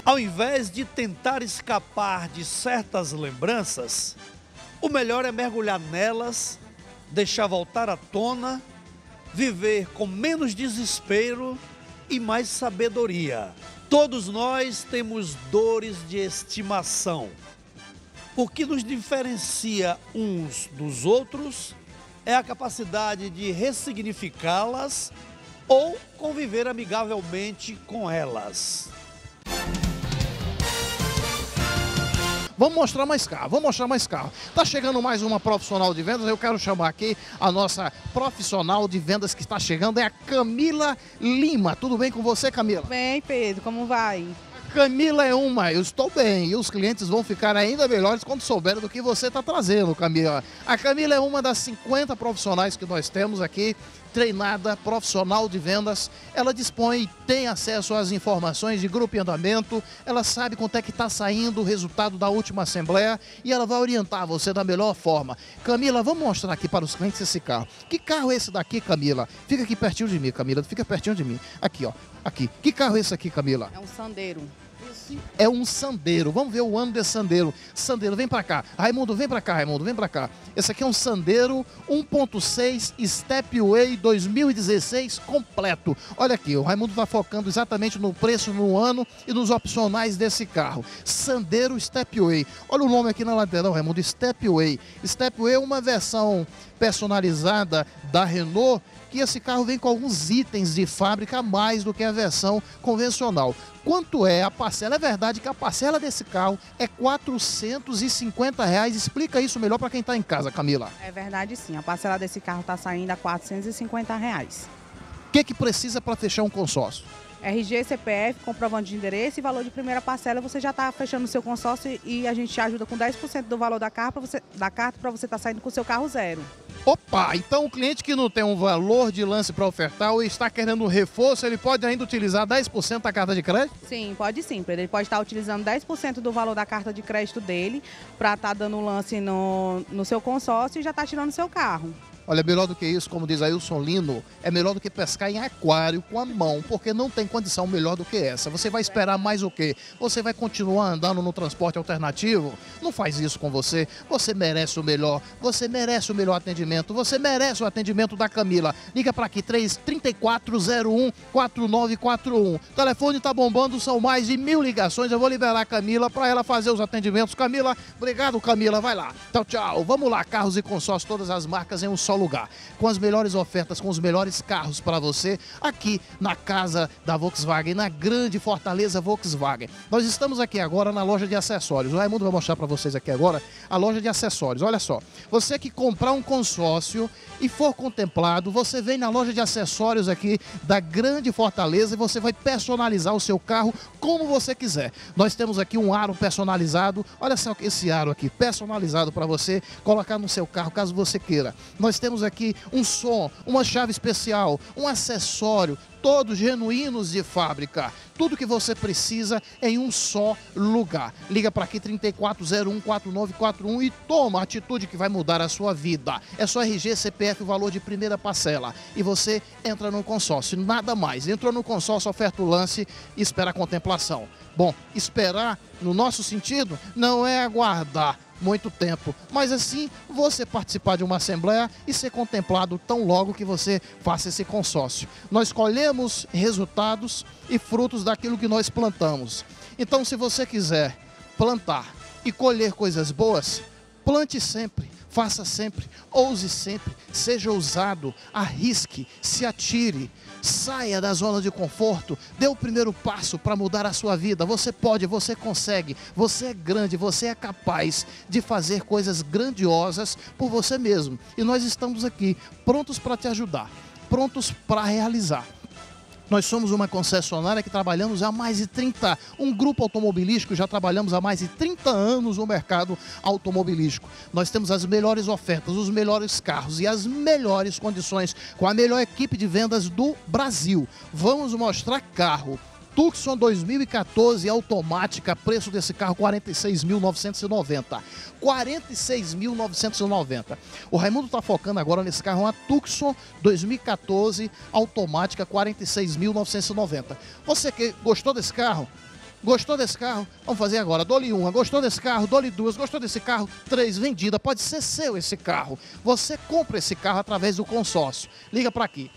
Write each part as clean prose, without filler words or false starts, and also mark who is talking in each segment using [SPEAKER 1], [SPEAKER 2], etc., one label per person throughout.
[SPEAKER 1] Ao invés de tentar escapar de certas lembranças, o melhor é mergulhar nelas, deixar voltar à tona, viver com menos desespero e mais sabedoria. Todos nós temos dores de estimação. O que nos diferencia uns dos outros é a capacidade de ressignificá-las ou conviver amigavelmente com elas.
[SPEAKER 2] Vamos mostrar mais carro, vamos mostrar mais carro. Tá chegando mais uma profissional de vendas, eu quero chamar aqui a nossa profissional de vendas que está chegando, é a Camila Lima. Tudo bem com você, Camila?
[SPEAKER 3] Bem, Pedro, como vai?
[SPEAKER 2] Camila é uma, eu estou bem, e os clientes vão ficar ainda melhores quando souberem do que você está trazendo, Camila. A Camila é uma das 50 profissionais que nós temos aqui, treinada, profissional de vendas. Ela dispõe e tem acesso às informações de grupo em andamento, ela sabe quanto é que está saindo o resultado da última assembleia e ela vai orientar você da melhor forma. Camila, vamos mostrar aqui para os clientes esse carro. Que carro é esse daqui, Camila? Fica aqui pertinho de mim, Camila, fica pertinho de mim. Aqui, ó, aqui. Que carro é esse aqui, Camila?
[SPEAKER 3] É um Sandero.
[SPEAKER 2] É um Sandero. Vamos ver o ano desse Sandero. Sandero, vem pra cá. Raimundo, vem pra cá, Raimundo, vem pra cá. Esse aqui é um Sandero 1.6 Stepway 2016 completo. Olha aqui, o Raimundo tá focando exatamente no preço, no ano e nos opcionais desse carro. Sandero Stepway. Olha o nome aqui na lateral, Raimundo, Stepway. Stepway é uma versão personalizada da Renault, que esse carro vem com alguns itens de fábrica a mais do que a versão convencional. Quanto é a parcela? É verdade que a parcela desse carro é R$ 450. Explica isso melhor para quem está em casa, Camila.
[SPEAKER 3] É verdade, sim. A parcela desse carro está saindo a R$ 450.
[SPEAKER 2] O que precisa para fechar um consórcio?
[SPEAKER 3] RG, CPF, comprovante de endereço e valor de primeira parcela. Você já está fechando o seu consórcio e a gente te ajuda com 10% do valor da carta para você estar saindo com o seu carro zero.
[SPEAKER 2] Opa, então o cliente que não tem um valor de lance para ofertar ou está querendo um reforço, ele pode ainda utilizar 10% da carta de crédito?
[SPEAKER 3] Sim, pode sim, Pedro. Ele pode estar utilizando 10% do valor da carta de crédito dele para estar dando lance no seu consórcio e já está tirando o seu carro.
[SPEAKER 2] Olha, melhor do que isso, como diz Ailson Lino, é melhor do que pescar em aquário com a mão, porque não tem condição melhor do que essa. Você vai esperar mais o quê? Você vai continuar andando no transporte alternativo? Não faz isso com você. Você merece o melhor. Você merece o melhor atendimento. Você merece o atendimento da Camila. Liga para aqui, 3401-4941. O telefone tá bombando, são mais de 1000 ligações. Eu vou liberar a Camila para ela fazer os atendimentos. Camila, obrigado, Camila. Vai lá. Tchau, tchau. Vamos lá, carros e consórcios, todas as marcas em um só lugar, com as melhores ofertas, com os melhores carros para você, aqui na casa da Volkswagen, na grande Fortaleza Volkswagen. Nós estamos aqui agora na loja de acessórios. O Raimundo vai mostrar para vocês aqui agora a loja de acessórios. Olha só, você que comprar um consórcio e for contemplado, você vem na loja de acessórios aqui da grande Fortaleza e você vai personalizar o seu carro como você quiser. Nós temos aqui um aro personalizado, olha só esse aro aqui, personalizado para você colocar no seu carro, caso você queira. Nós temos aqui um som, uma chave especial, um acessório, todos genuínos de fábrica. Tudo que você precisa em um só lugar. Liga para aqui, 3401-4941 e toma a atitude que vai mudar a sua vida. É só RG, CPF, o valor de primeira parcela. E você entra no consórcio, nada mais. Entrou no consórcio, oferta o lance e espera a contemplação. Bom, esperar, no nosso sentido, não é aguardar muito tempo, mas assim você participar de uma assembleia e ser contemplado tão logo que você faça esse consórcio. Nós colhemos resultados e frutos daquilo que nós plantamos. Então, se você quiser plantar e colher coisas boas, plante sempre, faça sempre, ouse sempre, seja ousado, arrisque, se atire, saia da zona de conforto, dê o primeiro passo para mudar a sua vida. Você pode, você consegue, você é grande, você é capaz de fazer coisas grandiosas por você mesmo. E nós estamos aqui prontos para te ajudar, prontos para realizar. Nós somos uma concessionária que trabalhamos há mais de 30, um grupo automobilístico, já trabalhamos há mais de 30 anos no mercado automobilístico. Nós temos as melhores ofertas, os melhores carros e as melhores condições, com a melhor equipe de vendas do Brasil. Vamos mostrar carro. Tucson 2014 automática, preço desse carro R$ 46.990. 46.990. O Raimundo está focando agora nesse carro, uma Tucson 2014 automática, R$ 46.990. Você que gostou desse carro? Gostou desse carro? Vamos fazer agora. Dou-lhe uma. Gostou desse carro? Dou-lhe duas. Gostou desse carro? 3 vendida. Pode ser seu esse carro. Você compra esse carro através do consórcio. Liga para aqui.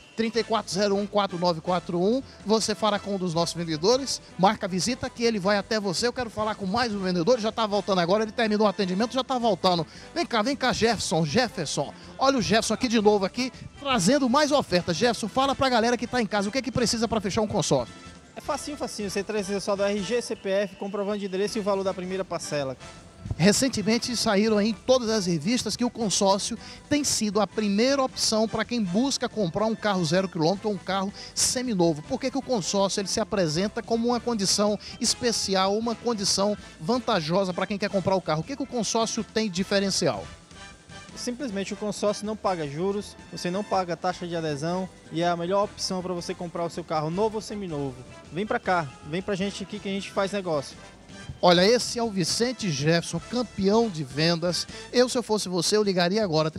[SPEAKER 2] 3401-4941. Você fala com um dos nossos vendedores. Marca a visita que ele vai até você. Eu quero falar com mais um vendedor. Ele já está voltando agora. Ele terminou o atendimento, já está voltando. Vem cá, Jefferson. Olha o Jefferson aqui de novo, aqui, trazendo mais ofertas. Jefferson, fala para a galera que está em casa. O que é que precisa para fechar um consórcio?
[SPEAKER 4] É facinho. Você precisa só do RG, CPF, comprovante de endereço e o valor da primeira parcela.
[SPEAKER 2] Recentemente saíram aí em todas as revistas que o consórcio tem sido a primeira opção para quem busca comprar um carro 0 km ou um carro seminovo. Por que o consórcio ele se apresenta como uma condição especial, uma condição vantajosa para quem quer comprar o carro? O que o consórcio tem de diferencial?
[SPEAKER 4] Simplesmente o consórcio não paga juros, você não paga taxa de adesão e é a melhor opção para você comprar o seu carro novo ou seminovo. Vem para cá, vem pra gente aqui que a gente faz negócio.
[SPEAKER 2] Olha, esse é o Vicente Jefferson, campeão de vendas. Se eu fosse você, eu ligaria agora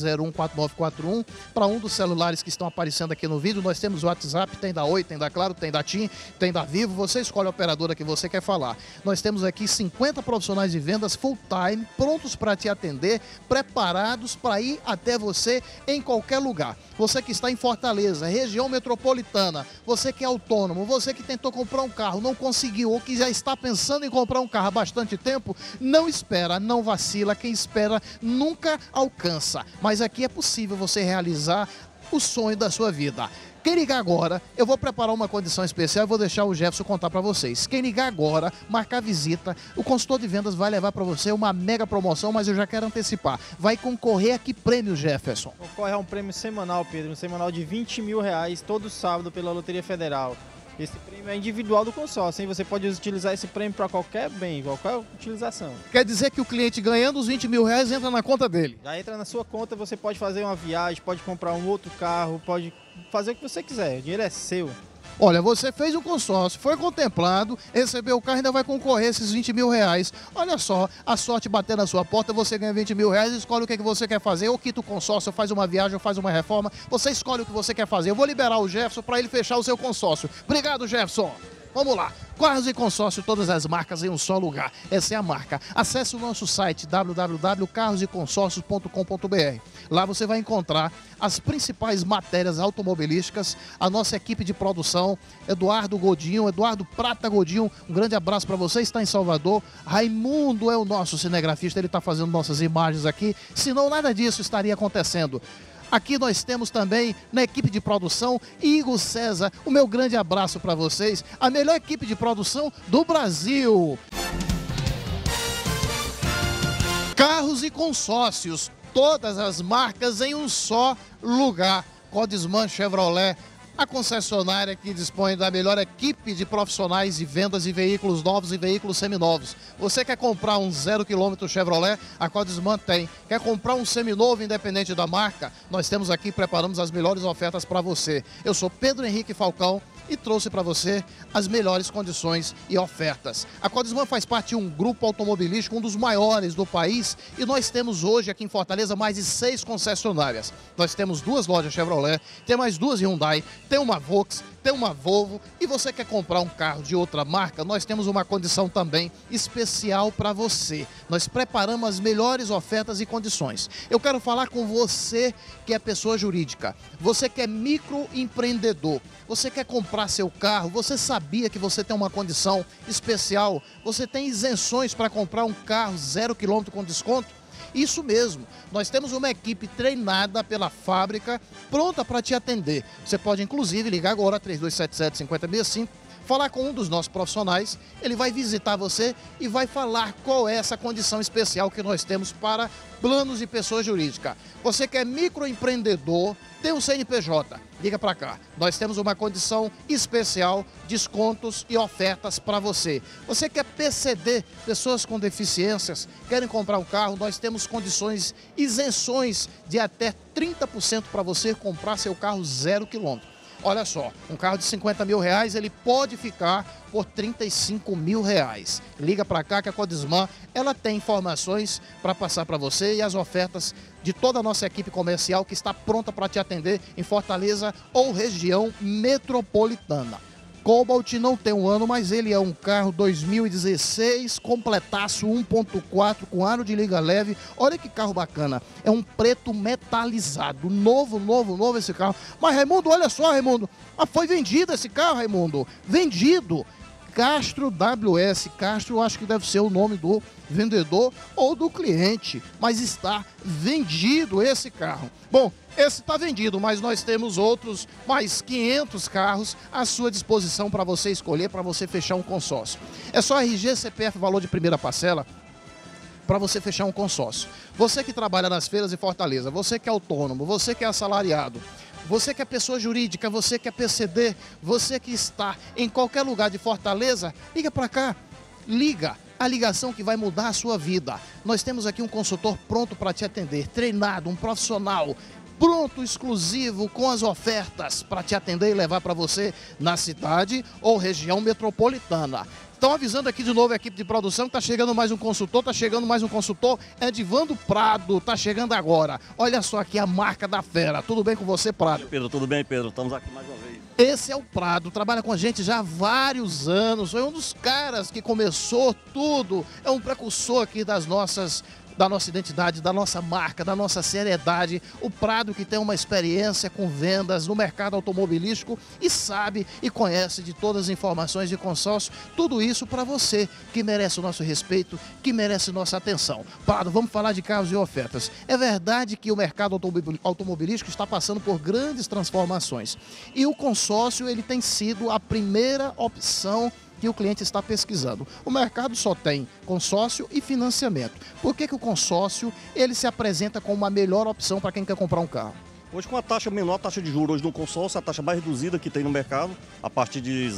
[SPEAKER 2] 3401-4941 para um dos celulares que estão aparecendo aqui no vídeo. Nós temos o WhatsApp, tem da Oi, tem da Claro, tem da TIM, tem da Vivo. Você escolhe a operadora que você quer falar. Nós temos aqui 50 profissionais de vendas full time, prontos para te atender, preparados para ir até você em qualquer lugar. Você que está em Fortaleza, região metropolitana, você que é autônomo, você que tentou comprar um carro, não conseguiu ou que já está pensando em comprar um carro há bastante tempo, não espera, não vacila. Quem espera nunca alcança. Mas aqui é possível você realizar o sonho da sua vida. Quem ligar agora, eu vou preparar uma condição especial e vou deixar o Jefferson contar para vocês. Quem ligar agora, marcar visita, o consultor de vendas vai levar para você uma mega promoção, mas eu já quero antecipar. Vai concorrer a que prêmio, Jefferson?
[SPEAKER 4] Concorre a um prêmio semanal, Pedro, um semanal de R$20 mil todo sábado pela Loteria Federal. Esse prêmio é individual do consórcio, hein? Você pode utilizar esse prêmio para qualquer bem, qualquer utilização.
[SPEAKER 2] Quer dizer que o cliente ganhando os R$20 mil entra na conta dele?
[SPEAKER 4] Já entra na sua conta, você pode fazer uma viagem, pode comprar um outro carro, pode fazer o que você quiser, o dinheiro é seu.
[SPEAKER 2] Olha, você fez um consórcio, foi contemplado, recebeu o carro e ainda vai concorrer a esses R$20 mil. Olha só, a sorte bater na sua porta, você ganha R$20 mil, escolhe o que você quer fazer, ou quita o consórcio, ou faz uma viagem, ou faz uma reforma, você escolhe o que você quer fazer. Eu vou liberar o Jefferson para ele fechar o seu consórcio. Obrigado, Jefferson. Vamos lá, Carros e Consórcio, todas as marcas em um só lugar. Essa é a marca. Acesse o nosso site www.carroseconsórcios.com.br. Lá você vai encontrar as principais matérias automobilísticas, a nossa equipe de produção, Eduardo Prata Godinho, um grande abraço para você, está em Salvador. Raimundo é o nosso cinegrafista, ele está fazendo nossas imagens aqui, senão nada disso estaria acontecendo. Aqui nós temos também, na equipe de produção, Igor César. O meu grande abraço para vocês. A melhor equipe de produção do Brasil. Carros e Consórcios. Todas as marcas em um só lugar. Codisman Chevrolet. A concessionária que dispõe da melhor equipe de profissionais de vendas de veículos novos e veículos seminovos. Você quer comprar um 0 km Chevrolet? A Codisman tem. Quer comprar um seminovo independente da marca? Nós temos aqui, preparamos as melhores ofertas para você. Eu sou Pedro Henrique Falcão e trouxe para você as melhores condições e ofertas. A Codisman faz parte de um grupo automobilístico, um dos maiores do país, e nós temos hoje aqui em Fortaleza mais de 6 concessionárias. Nós temos 2 lojas Chevrolet, tem mais 2 Hyundai, tem uma Volks, tem uma Volvo, e você quer comprar um carro de outra marca, nós temos uma condição também especial para você. Nós preparamos as melhores ofertas e condições. Eu quero falar com você que é pessoa jurídica, você que é microempreendedor, você quer comprar seu carro, você sabia que você tem uma condição especial, você tem isenções para comprar um carro 0 km com desconto? Isso mesmo, nós temos uma equipe treinada pela fábrica, pronta para te atender. Você pode inclusive ligar agora 3277-5065, falar com um dos nossos profissionais, ele vai visitar você e vai falar qual é essa condição especial que nós temos para planos de pessoa jurídica. Você que é microempreendedor, tem um CNPJ, liga para cá. Nós temos uma condição especial, descontos e ofertas para você. Você que é PCD, pessoas com deficiências, querem comprar um carro, nós temos condições, isenções de até 30% para você comprar seu carro 0 km. Olha só, um carro de R$50 mil, ele pode ficar por R$35 mil. Liga para cá que a Codisman, ela tem informações para passar para você e as ofertas de toda a nossa equipe comercial que está pronta para te atender em Fortaleza ou região metropolitana. Cobalt não tem um ano, mas ele é um carro 2016, completaço 1.4 com aro de liga leve. Olha que carro bacana. É um preto metalizado. Novo esse carro. Mas, Raimundo, olha só, Raimundo. Foi vendido esse carro, Raimundo. Vendido. Castro WS. Castro, eu acho que deve ser o nome do vendedor ou do cliente, mas está vendido esse carro. Bom, esse está vendido, mas nós temos outros, mais 500 carros à sua disposição para você escolher, para você fechar um consórcio. É só RG, CPF, valor de primeira parcela, para você fechar um consórcio. Você que trabalha nas feiras de Fortaleza, você que é autônomo, você que é assalariado, você que é pessoa jurídica, você que é PCD, você que está em qualquer lugar de Fortaleza, liga para cá, liga. A ligação que vai mudar a sua vida. Nós temos aqui um consultor pronto para te atender, treinado, um profissional, pronto, exclusivo, com as ofertas para te atender e levar para você na cidade ou região metropolitana. Estão avisando aqui de novo a equipe de produção que está chegando mais um consultor, Edivando Prado, está chegando agora. Olha só aqui a marca da fera. Tudo bem com você, Prado?
[SPEAKER 5] Pedro, tudo bem, Pedro? Estamos aqui mais uma vez.
[SPEAKER 2] Esse é o Prado, trabalha com a gente já há vários anos, foi um dos caras que começou tudo, é um precursor aqui da nossa identidade, da nossa marca, da nossa seriedade. O Prado, que tem uma experiência com vendas no mercado automobilístico e sabe e conhece de todas as informações de consórcio, tudo isso para você que merece o nosso respeito, que merece nossa atenção. Prado, vamos falar de carros e ofertas. É verdade que o mercado automobilístico está passando por grandes transformações e o consórcio ele tem sido a primeira opção que o cliente está pesquisando. O mercado só tem consórcio e financiamento. Por que o consórcio ele se apresenta como uma melhor opção para quem quer comprar um carro?
[SPEAKER 5] Hoje com a taxa menor, a taxa de juros hoje no consórcio, a taxa mais reduzida que tem no mercado, a partir de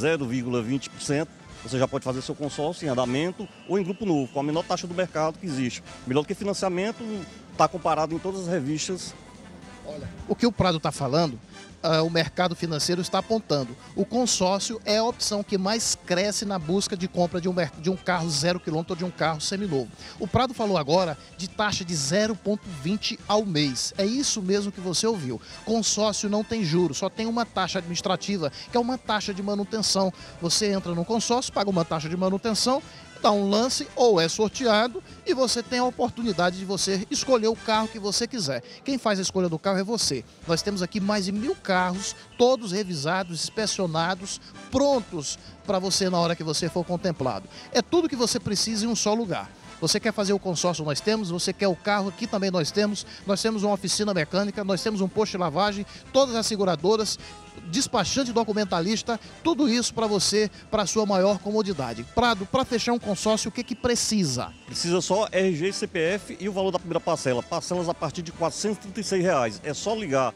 [SPEAKER 5] 0,20%, você já pode fazer seu consórcio em andamento ou em grupo novo, com a menor taxa do mercado que existe. Melhor do que financiamento, está comparado em todas as revistas.
[SPEAKER 2] Olha, o que o Prado está falando, o mercado financeiro está apontando. O consórcio é a opção que mais cresce na busca de compra de um carro 0 km ou de um carro seminovo. O Prado falou agora de taxa de 0,20 ao mês. É isso mesmo que você ouviu. Consórcio não tem juros, só tem uma taxa administrativa, que é uma taxa de manutenção. Você entra no consórcio, paga uma taxa de manutenção, dá um lance ou é sorteado e você tem a oportunidade de você escolher o carro que você quiser. Quem faz a escolha do carro é você. Nós temos aqui mais de 1000 carros, todos revisados, inspecionados, prontos para você na hora que você for contemplado. É tudo que você precisa em um só lugar. Você quer fazer o consórcio, nós temos. Você quer o carro, aqui também nós temos. Nós temos uma oficina mecânica, nós temos um posto de lavagem, todas as seguradoras, despachante documentalista, tudo isso para você, para a sua maior comodidade. Prado, para fechar um consórcio, o que precisa?
[SPEAKER 5] Precisa só RG, CPF e o valor da primeira parcela. Parcelas a partir de R$ 436. É só ligar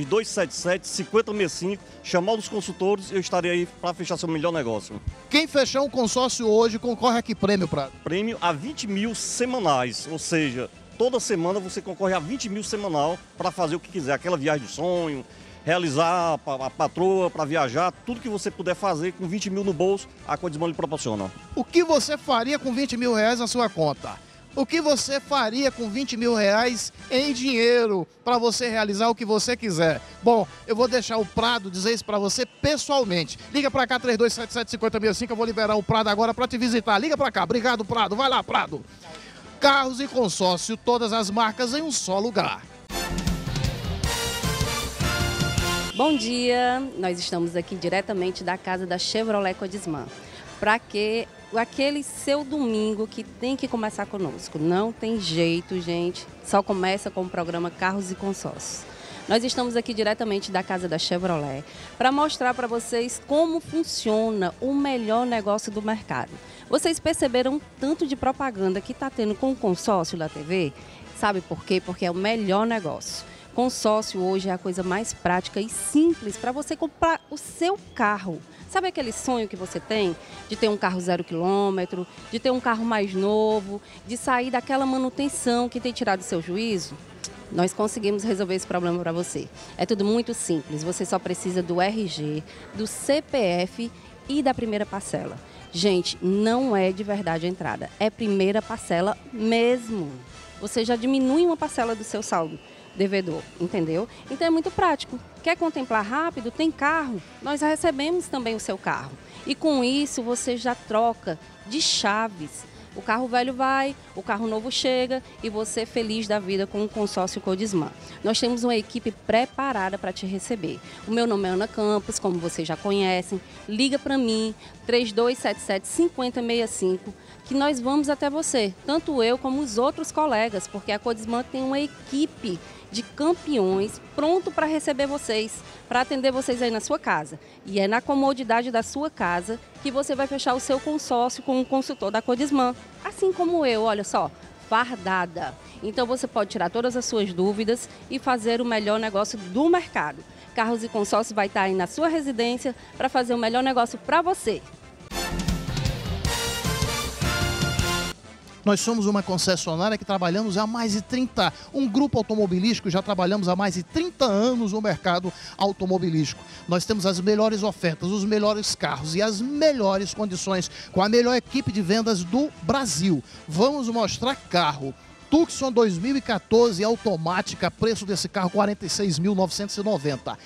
[SPEAKER 5] 3277-5065, chamar os consultores e eu estarei aí para fechar seu melhor negócio.
[SPEAKER 2] Quem fechar um consórcio hoje concorre a que prêmio, Prado?
[SPEAKER 5] Prêmio a 20 mil semanais, ou seja, toda semana você concorre a 20 mil semanal para fazer o que quiser, aquela viagem de sonho, realizar a patroa para viajar, tudo que você puder fazer com 20 mil no bolso, a Codismão lhe proporciona.
[SPEAKER 2] O que você faria com 20 mil reais na sua conta? O que você faria com 20 mil reais em dinheiro para você realizar o que você quiser? Bom, eu vou deixar o Prado dizer isso para você pessoalmente. Liga para cá, 3277-5065, eu vou liberar o Prado agora para te visitar. Liga para cá. Obrigado, Prado. Vai lá, Prado. Carros e consórcio, todas as marcas em um só lugar.
[SPEAKER 6] Bom dia, nós estamos aqui diretamente da casa da Chevrolet Codismã. Para que aquele seu domingo que tem que começar conosco. Não tem jeito, gente. Só começa com o programa Carros e Consórcios. Nós estamos aqui diretamente da casa da Chevrolet para mostrar para vocês como funciona o melhor negócio do mercado. Vocês perceberam tanto de propaganda que está tendo com o consórcio da TV? Sabe por quê? Porque é o melhor negócio. Consórcio hoje é a coisa mais prática e simples para você comprar o seu carro. Sabe aquele sonho que você tem de ter um carro 0 km, de ter um carro mais novo, de sair daquela manutenção que tem tirado o seu juízo? Nós conseguimos resolver esse problema para você. É tudo muito simples, você só precisa do RG, do CPF e da primeira parcela. Gente, não é de verdade a entrada, é primeira parcela mesmo. Você já diminui uma parcela do seu saldo devedor, entendeu? Então é muito prático. Quer contemplar rápido? Tem carro, nós recebemos também o seu carro. E com isso você já troca de chaves. O carro velho vai, o carro novo chega e você feliz da vida com o consórcio Codismã. Nós temos uma equipe preparada para te receber. O meu nome é Ana Campos, como vocês já conhecem. Liga para mim, 3277-5065, que nós vamos até você, tanto eu como os outros colegas, porque a Codismã tem uma equipe de campeões pronto para receber vocês, para atender vocês aí na sua casa. E é na comodidade da sua casa que você vai fechar o seu consórcio com um consultor da Codismã. Assim como eu, olha só, fardada. Então você pode tirar todas as suas dúvidas e fazer o melhor negócio do mercado. Carros e Consórcio vai estar aí na sua residência para fazer o melhor negócio para você.
[SPEAKER 2] Nós somos uma concessionária que trabalhamos há mais de 30, um grupo automobilístico, já trabalhamos há mais de 30 anos no mercado automobilístico. Nós temos as melhores ofertas, os melhores carros e as melhores condições, com a melhor equipe de vendas do Brasil. Vamos mostrar carro. Tucson 2014 automática, preço desse carro R$ 46.990.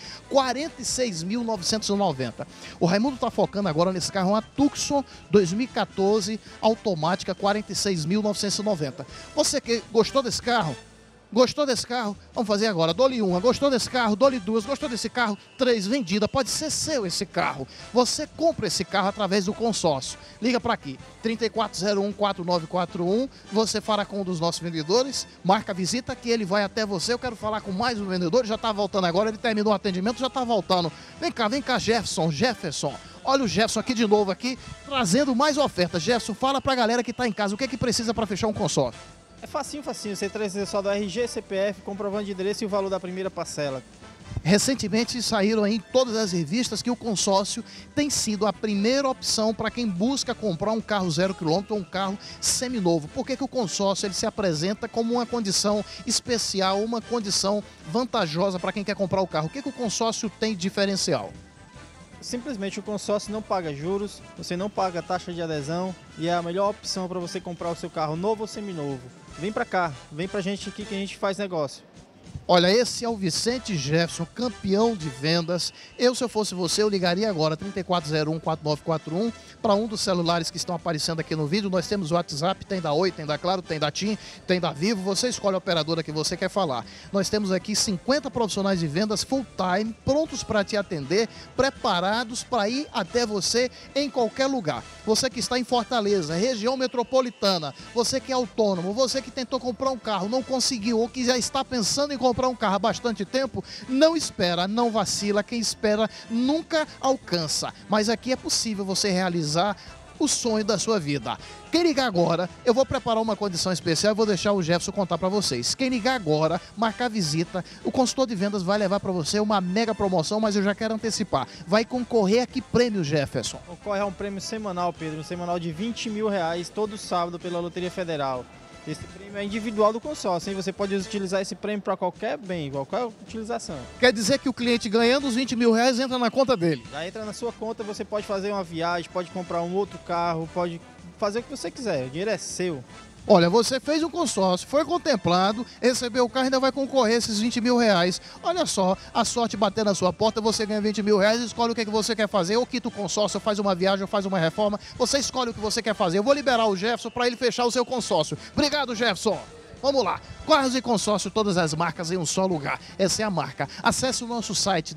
[SPEAKER 2] 46.990. O Raimundo está focando agora nesse carro, uma Tucson 2014 automática, R$ 46.990. Você que gostou desse carro? Gostou desse carro? Vamos fazer agora. Dou-lhe uma. Gostou desse carro? Dou-lhe duas. Gostou desse carro? 3 vendida. Pode ser seu esse carro. Você compra esse carro através do consórcio. Liga para aqui. 3401-4941. Você fala com um dos nossos vendedores. Marca a visita que ele vai até você. Eu quero falar com mais um vendedor. Já está voltando agora. Ele terminou o atendimento. Já está voltando. Vem cá, Jefferson. Olha o Jefferson aqui de novo aqui, trazendo mais ofertas. Jefferson, fala para a galera que está em casa. O que é que precisa para fechar um consórcio?
[SPEAKER 4] É facinho. Você trazer só do RG, CPF, comprovante de endereço e o valor da primeira parcela.
[SPEAKER 2] Recentemente saíram aí em todas as revistas que o consórcio tem sido a primeira opção para quem busca comprar um carro 0 km ou um carro seminovo. Por que o consórcio ele se apresenta como uma condição especial, uma condição vantajosa para quem quer comprar o carro? O que o consórcio tem de diferencial?
[SPEAKER 4] Simplesmente o consórcio não paga juros, você não paga taxa de adesão e é a melhor opção para você comprar o seu carro novo ou seminovo. Vem para cá, vem pra gente aqui que a gente faz negócio.
[SPEAKER 2] Olha, esse é o Vicente Jefferson, campeão de vendas. Se eu fosse você, eu ligaria agora 3401-4941 para um dos celulares que estão aparecendo aqui no vídeo. Nós temos o WhatsApp, tem da Oi, tem da Claro, tem da TIM, tem da Vivo. Você escolhe a operadora que você quer falar. Nós temos aqui 50 profissionais de vendas full time, prontos para te atender, preparados para ir até você em qualquer lugar. Você que está em Fortaleza, região metropolitana, você que é autônomo, você que tentou comprar um carro, não conseguiu ou que já está pensando em comprar um carro há bastante tempo, não espera, não vacila. Quem espera nunca alcança. Mas aqui é possível você realizar o sonho da sua vida. Quem ligar agora, eu vou preparar uma condição especial e vou deixar o Jefferson contar para vocês. Quem ligar agora, marcar visita, o consultor de vendas vai levar para você uma mega promoção, mas eu já quero antecipar. Vai concorrer a que prêmio, Jefferson?
[SPEAKER 4] Concorre a um prêmio semanal, Pedro, um semanal de R$20 mil todo sábado pela Loteria Federal. Esse prêmio é individual do consórcio, hein? Você pode utilizar esse prêmio para qualquer bem, qualquer utilização.
[SPEAKER 2] Quer dizer que o cliente ganhando os R$20 mil entra na conta dele?
[SPEAKER 4] Já entra na sua conta, você pode fazer uma viagem, pode comprar um outro carro, pode fazer o que você quiser, o dinheiro é seu.
[SPEAKER 2] Olha, você fez um consórcio, foi contemplado, recebeu o carro e ainda vai concorrer a esses R$20 mil. Olha só, a sorte bater na sua porta, você ganha R$20 mil, escolhe o que você quer fazer, ou quita o consórcio, faz uma viagem, ou faz uma reforma, você escolhe o que você quer fazer. Eu vou liberar o Jefferson para ele fechar o seu consórcio. Obrigado, Jefferson. Vamos lá, Carros e Consórcio, todas as marcas em um só lugar. Essa é a marca. Acesse o nosso site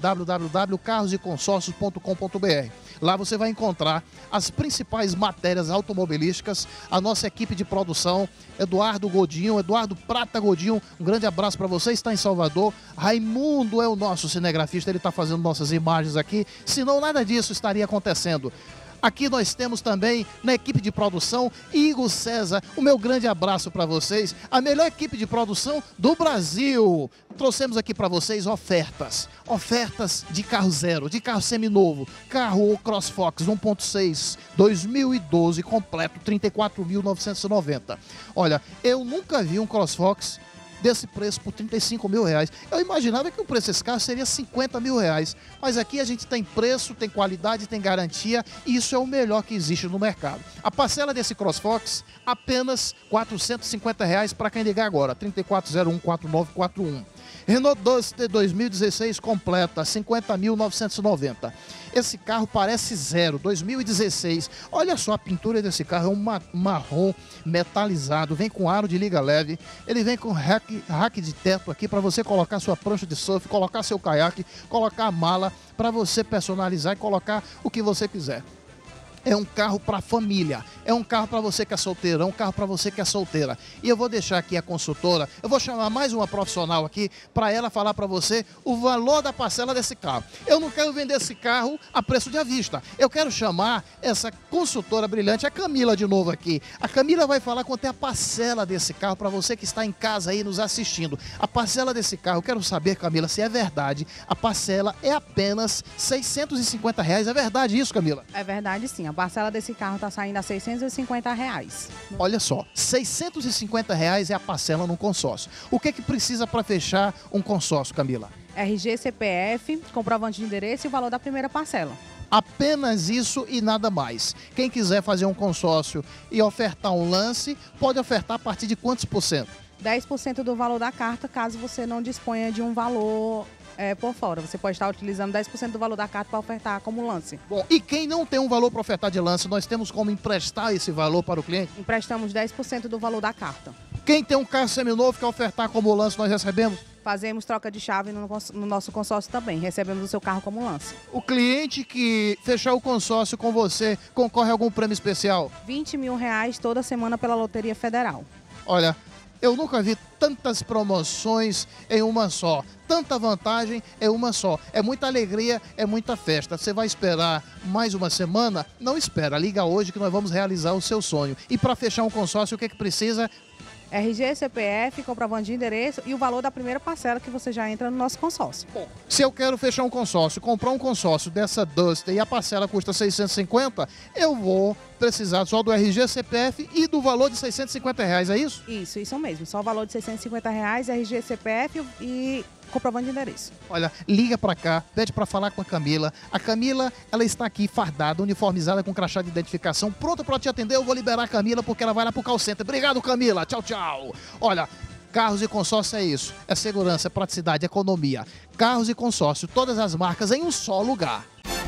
[SPEAKER 2] www.carroseconsórcios.com.br. Lá você vai encontrar as principais matérias automobilísticas, a nossa equipe de produção, Eduardo Prata Godinho, um grande abraço para você, está em Salvador. Raimundo é o nosso cinegrafista, ele está fazendo nossas imagens aqui, senão nada disso estaria acontecendo. Aqui nós temos também, na equipe de produção, Igor César. O meu grande abraço para vocês. A melhor equipe de produção do Brasil. Trouxemos aqui para vocês ofertas. Ofertas de carro zero, de carro seminovo. Carro CrossFox 1.6, 2012, completo, R$ 34.990. Olha, eu nunca vi um CrossFox desse preço por R$35 mil. Eu imaginava que o preço desse carro seria R$50 mil, mas aqui a gente tem preço, tem qualidade, tem garantia e isso é o melhor que existe no mercado. A parcela desse CrossFox, apenas R$450 para quem ligar agora, 3401-4941. Renault Duster 2016 completa, 50.990. Esse carro parece zero, 2016. Olha só a pintura desse carro, é um marrom metalizado, vem com aro de liga leve, ele vem com rack de teto aqui para você colocar sua prancha de surf, colocar seu caiaque, colocar a mala para você personalizar e colocar o que você quiser. É um carro para família, é um carro para você que é solteiro, é um carro para você que é solteira. E eu vou deixar aqui a consultora, eu vou chamar mais uma profissional aqui para ela falar para você o valor da parcela desse carro. Eu não quero vender esse carro a preço de à vista. Eu quero chamar essa consultora brilhante, a Camila de novo aqui. A Camila vai falar quanto é a parcela desse carro para você que está em casa aí nos assistindo. A parcela desse carro, eu quero saber, Camila, se é verdade. A parcela é apenas R$650. É verdade isso, Camila?
[SPEAKER 3] É verdade, sim. A parcela desse carro está saindo a R$650.
[SPEAKER 2] Olha só, R$650 é a parcela no consórcio. O que que precisa para fechar um consórcio, Camila?
[SPEAKER 3] RG, CPF, comprovante de endereço e o valor da primeira parcela.
[SPEAKER 2] Apenas isso e nada mais. Quem quiser fazer um consórcio e ofertar um lance, pode ofertar a partir de quantos por cento?
[SPEAKER 3] 10% do valor da carta, caso você não disponha de um valor por fora. Você pode estar utilizando 10% do valor da carta para ofertar como lance.
[SPEAKER 2] Bom, e quem não tem um valor para ofertar de lance, nós temos como emprestar esse valor para o cliente?
[SPEAKER 3] Emprestamos 10% do valor da carta.
[SPEAKER 2] Quem tem um carro seminovo que quer ofertar como lance, nós recebemos?
[SPEAKER 3] Fazemos troca de chave no nosso consórcio também. Recebemos o seu carro como lance.
[SPEAKER 2] O cliente que fechar o consórcio com você concorre a algum prêmio especial?
[SPEAKER 3] R$20 mil toda semana pela Loteria Federal.
[SPEAKER 2] Olha, eu nunca vi tantas promoções em uma só, tanta vantagem em uma só. É muita alegria, é muita festa. Você vai esperar mais uma semana? Não espera, liga hoje que nós vamos realizar o seu sonho. E para fechar um consórcio, o que é que precisa?
[SPEAKER 3] RG, CPF, comprovante de endereço e o valor da primeira parcela que você já entra no nosso consórcio.
[SPEAKER 2] Bom, se eu quero fechar um consórcio, comprar um consórcio dessa Duster e a parcela custa 650, eu vou precisar só do RG, CPF e do valor de R$650, é isso?
[SPEAKER 3] Isso mesmo. Só o valor de R$650, RG, CPF e comprovante de endereço.
[SPEAKER 2] Olha, liga pra cá, pede pra falar com a Camila. A Camila, ela está aqui fardada, uniformizada com crachá de identificação, pronta pra te atender. Eu vou liberar a Camila porque ela vai lá pro call center. Obrigado, Camila. Tchau, tchau. Olha, carros e consórcio é isso. É segurança, é praticidade, é economia. Carros e consórcio, todas as marcas em um só lugar.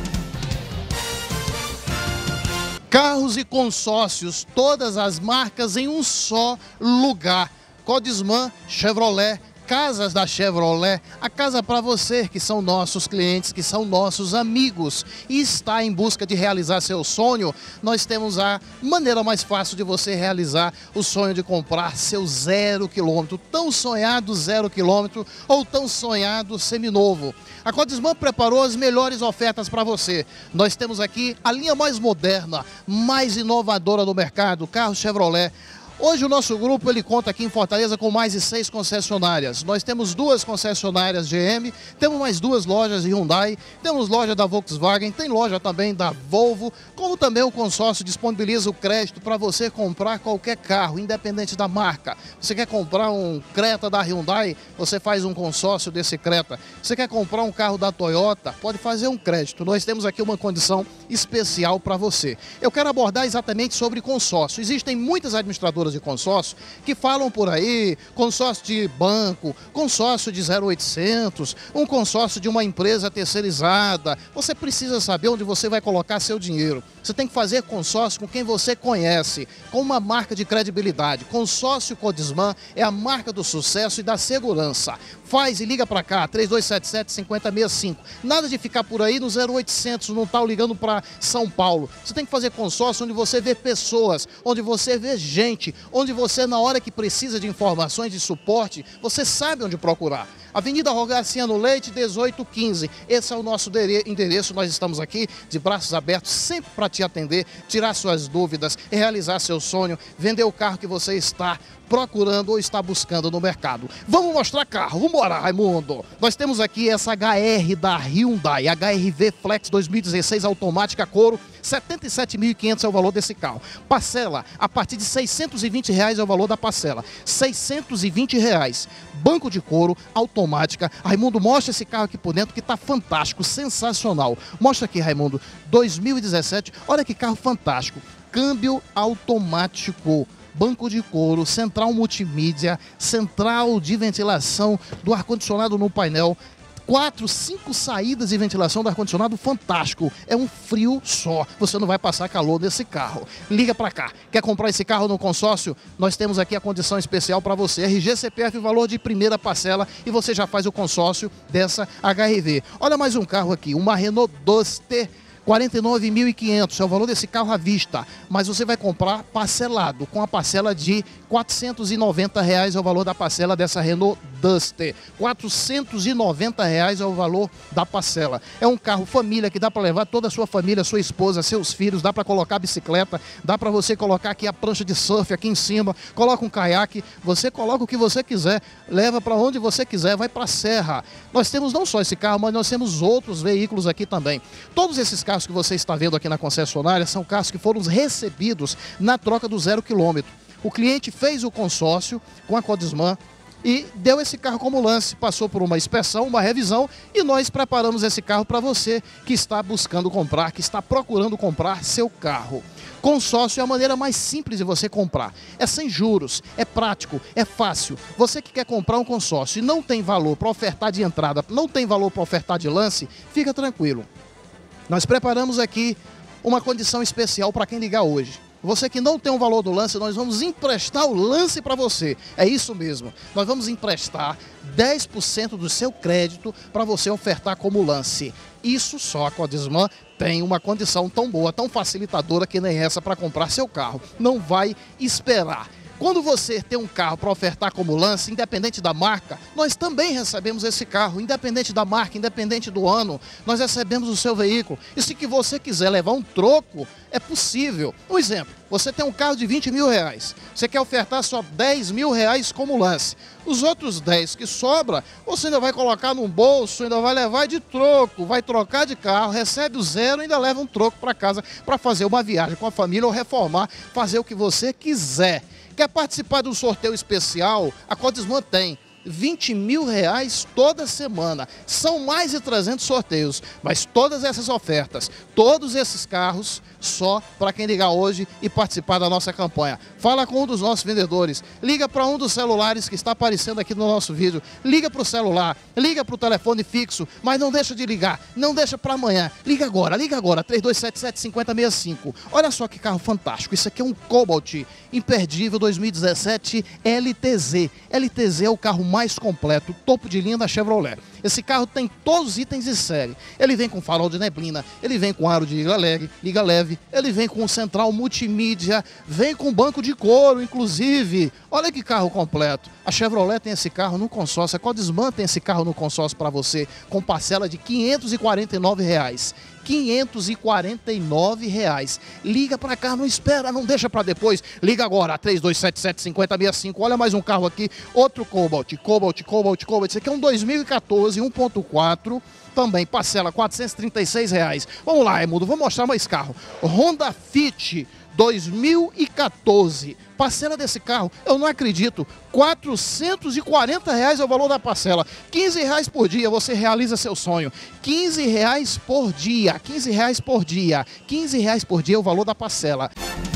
[SPEAKER 2] Carros e consórcios, todas as marcas em um só lugar. Codisman, Chevrolet, Casas da Chevrolet, a casa para você que são nossos clientes, que são nossos amigos e está em busca de realizar seu sonho. Nós temos a maneira mais fácil de você realizar o sonho de comprar seu 0 km, tão sonhado 0 km ou tão sonhado seminovo. A Codisman preparou as melhores ofertas para você. Nós temos aqui a linha mais moderna, mais inovadora do mercado, carro Chevrolet. Hoje o nosso grupo ele conta aqui em Fortaleza com mais de 6 concessionárias. Nós temos 2 concessionárias GM, temos mais 2 lojas de Hyundai, temos loja da Volkswagen, tem loja também da Volvo, como também o consórcio disponibiliza o crédito para você comprar qualquer carro, independente da marca. Você quer comprar um Creta da Hyundai, você faz um consórcio desse Creta. Você quer comprar um carro da Toyota, pode fazer um crédito. Nós temos aqui uma condição especial para você. Eu quero abordar exatamente sobre consórcio. Existem muitas administradoras de consórcio que falam por aí, consórcio de banco, consórcio de 0800, um consórcio de uma empresa terceirizada. Você precisa saber onde você vai colocar seu dinheiro. Você tem que fazer consórcio com quem você conhece, com uma marca de credibilidade. Consórcio Codisman é a marca do sucesso e da segurança. Faz e liga para cá, 3277-5065. Nada de ficar por aí no 0800, não tá ligando para São Paulo. Você tem que fazer consórcio onde você vê pessoas, onde você vê gente, onde você, na hora que precisa de informações, de suporte, você sabe onde procurar. Avenida Rogaciano Leite, 1815. Esse é o nosso endereço. Nós estamos aqui de braços abertos, sempre para te atender, tirar suas dúvidas, realizar seu sonho, vender o carro que você está procurando ou está buscando no mercado. Vamos mostrar carro. Vamos embora, Raimundo. Nós temos aqui essa HR da Hyundai, HR-V Flex 2016 automática couro. R$77.500 é o valor desse carro. Parcela, a partir de R$620 é o valor da parcela. R$620. Banco de couro, automática. Raimundo, mostra esse carro aqui por dentro que está fantástico, sensacional. Mostra aqui, Raimundo, 2017. Olha que carro fantástico. Câmbio automático. banco de couro, central multimídia, central de ventilação do ar-condicionado no painel, 4, 5 saídas de ventilação do ar-condicionado fantástico. É um frio só. Você não vai passar calor nesse carro. Liga pra cá. Quer comprar esse carro no consórcio? Nós temos aqui a condição especial para você. RG, CPF, valor de primeira parcela e você já faz o consórcio dessa HRV. Olha mais um carro aqui, uma Renault Duster. 49.500 é o valor desse carro à vista, mas você vai comprar parcelado, com a parcela de R$ 490 é o valor da parcela dessa Renault Duster. R$ 490 é o valor da parcela. É um carro família que dá para levar toda a sua família, sua esposa, seus filhos, dá para colocar bicicleta, dá para você colocar aqui a prancha de surf aqui em cima, coloca um caiaque, você coloca o que você quiser, leva para onde você quiser, vai para a serra. Nós temos não só esse carro, mas nós temos outros veículos aqui também. Todos esses carros que você está vendo aqui na concessionária são carros que foram recebidos na troca do 0 km. O cliente fez o consórcio com a Codisman e deu esse carro como lance, passou por uma inspeção, uma revisão e nós preparamos esse carro para você que está buscando comprar, que está procurando comprar seu carro. Consórcio é a maneira mais simples de você comprar. É sem juros, é prático, é fácil. Você que quer comprar um consórcio e não tem valor para ofertar de entrada, não tem valor para ofertar de lance, fica tranquilo. Nós preparamos aqui uma condição especial para quem ligar hoje. Você que não tem o valor do lance, nós vamos emprestar o lance para você. É isso mesmo. Nós vamos emprestar 10% do seu crédito para você ofertar como lance. Isso só a Codisman tem uma condição tão boa, tão facilitadora que nem essa para comprar seu carro. Não vai esperar. Quando você tem um carro para ofertar como lance, independente da marca, nós também recebemos esse carro, independente da marca, independente do ano, nós recebemos o seu veículo. E se que você quiser levar um troco, é possível. Um exemplo, você tem um carro de R$20 mil, você quer ofertar só R$10 mil como lance. Os outros 10 que sobra, você ainda vai colocar num bolso, ainda vai levar de troco, vai trocar de carro, recebe o 0 e ainda leva um troco para casa para fazer uma viagem com a família ou reformar, fazer o que você quiser. Quer participar de um sorteio especial? A Codisman tem R$20 mil toda semana. São mais de 300 sorteios, mas todas essas ofertas, todos esses carros, só para quem ligar hoje e participar da nossa campanha. Fala com um dos nossos vendedores, liga para um dos celulares que está aparecendo aqui no nosso vídeo, liga para o celular, liga para o telefone fixo, mas não deixa de ligar, não deixa para amanhã, liga agora, 3277-5065. Olha só que carro fantástico, isso aqui é um Cobalt imperdível 2017 LTZ. LTZ é o carro mais completo, topo de linha da Chevrolet. Esse carro tem todos os itens de série. Ele vem com farol de neblina, ele vem com aro de liga leve, ele vem com central multimídia, vem com banco de couro, inclusive. Olha que carro completo. A Chevrolet tem esse carro no consórcio, a Codisman tem esse carro no consórcio para você, com parcela de R$ 549. R$ 549. Liga para cá, não espera, não deixa para depois. Liga agora, 3277-5065. Olha mais um carro aqui, outro Cobalt. Esse aqui é um 2014, 1.4. Também parcela R$ 436. Vamos lá, Raimundo, vou mostrar mais carro. Honda Fit 2014. Parcela desse carro, eu não acredito, R$ 440 é o valor da parcela. R$15 por dia, você realiza seu sonho. R$15 por dia, R$15 por dia. R$15 por dia é o valor da parcela.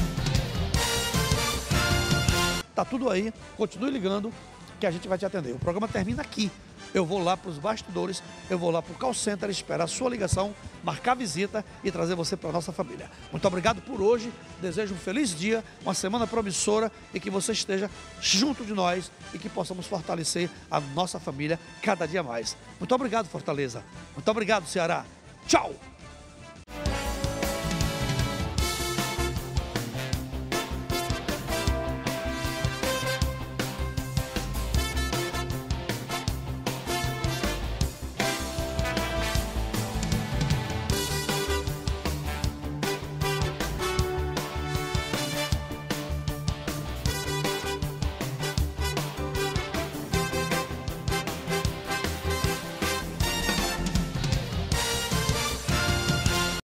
[SPEAKER 1] Tá tudo aí, continue ligando que a gente vai te atender. O programa termina aqui. Eu vou lá para os bastidores, eu vou lá para o call center, esperar a sua ligação, marcar visita e trazer você para a nossa família. Muito obrigado por hoje, desejo um feliz dia, uma semana promissora e que você esteja junto de nós e que possamos fortalecer a nossa família cada dia mais. Muito obrigado, Fortaleza. Muito obrigado, Ceará. Tchau!